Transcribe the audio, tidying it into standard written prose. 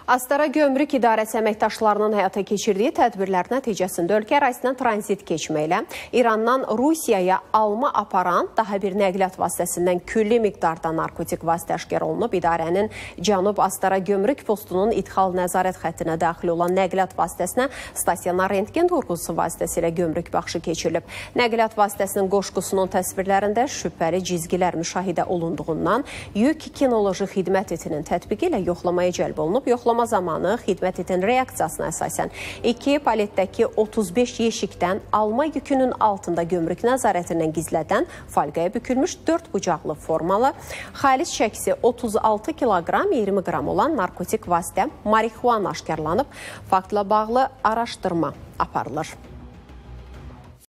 Astara Gömrük İdarəsi əməkdaşlarının həyata keçirdiyi tədbirlər nəticəsində ölkə ərazisindən tranzit keçməklə İrandan Rusiyaya alma aparan daha bir nəqliyyat vasitəsindən külli miqdarda narkotik vasitə aşkar olunub. İdarənin Cənub Astara Gömrük postunun idxal nəzarət xəttinə daxil olan nəqliyyat vasitəsinə stasionar rentgen vurğusu vasitəsilə gömrük baxışı keçirilib. Nəqliyyat vasitəsinin qoşqusunun təsvirlərində şübhəli cizgilər müşahidə olunduğundan yük kinoloji xidmət etinin tətbiqi ilə yoxlamaya cəlb olunub. Yoxlama zamanı xidmət etin reaksiyasına əsasən 2 paletdəki 35 yeşikdən alma yükünün altında gömrük nəzarətindən gizlədən falqaya bükülmüş 4 bucaqlı formalı, xalis çəkisi 36 kiloqram 20 qram olan narkotik vasitə marixuana aşkarlanıb. Faktla bağlı araşdırma aparılır.